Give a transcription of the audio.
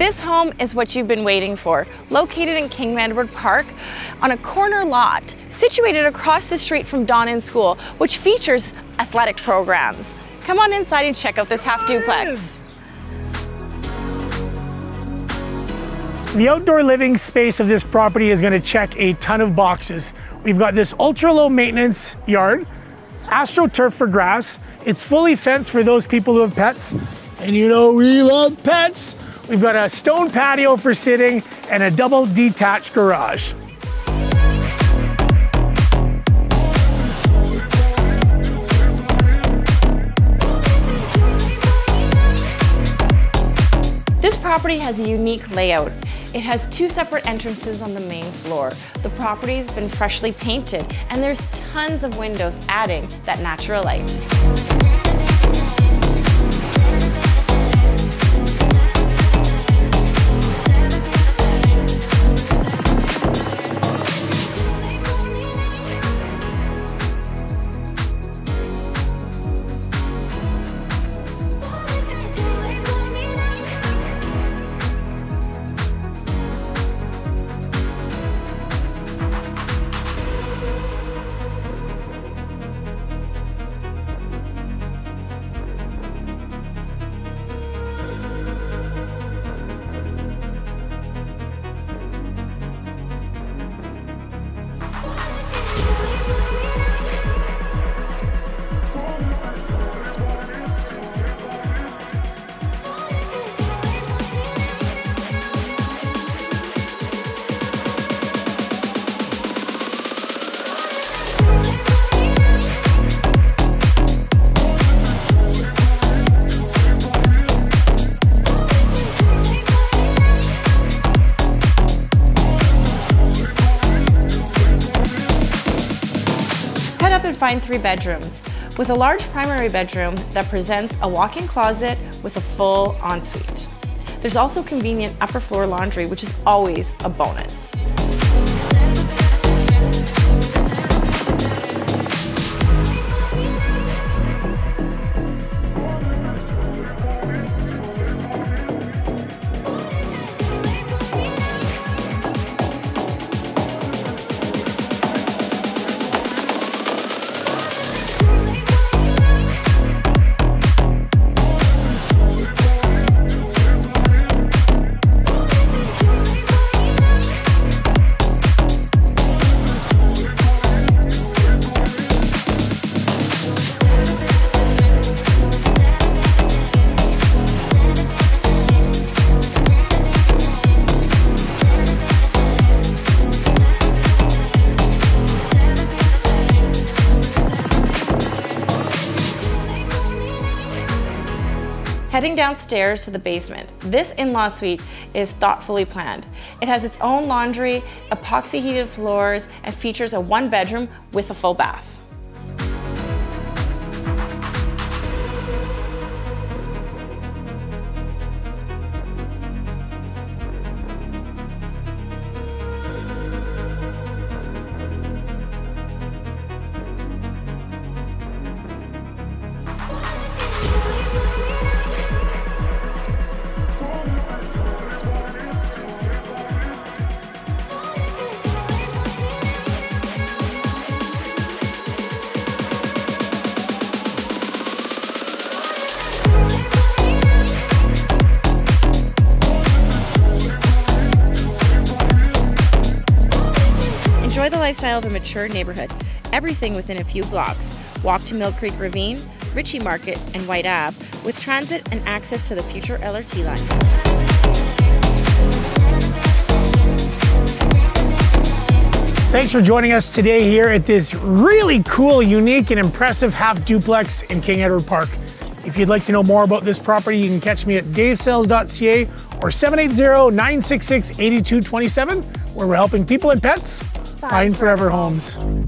This home is what you've been waiting for, located in King Edward Park on a corner lot situated across the street from Donnan School, which features athletic programs. Come on inside and check out this half duplex. The outdoor living space of this property is going to check a ton of boxes. We've got this ultra low maintenance yard, AstroTurf for grass. It's fully fenced for those people who have pets. And you know we love pets. We've got a stone patio for sitting and a double detached garage. This property has a unique layout. It has two separate entrances on the main floor. The property's been freshly painted and there's tons of windows adding that natural light. And find 3 bedrooms with a large primary bedroom that presents a walk-in closet with a full ensuite. There's also convenient upper floor laundry, which is always a bonus. Heading downstairs to the basement, this in-law suite is thoughtfully planned. It has its own laundry, epoxy heated floors, and features a 1-bedroom with a full bath. Enjoy the lifestyle of a mature neighborhood. Everything within a few blocks. Walk to Mill Creek Ravine, Ritchie Market, and White Ave, with transit and access to the future LRT line. Thanks for joining us today here at this really cool, unique, and impressive half duplex in King Edward Park. If you'd like to know more about this property, you can catch me at davesales.ca or 780-966-8227, where we're helping people and pets find forever homes.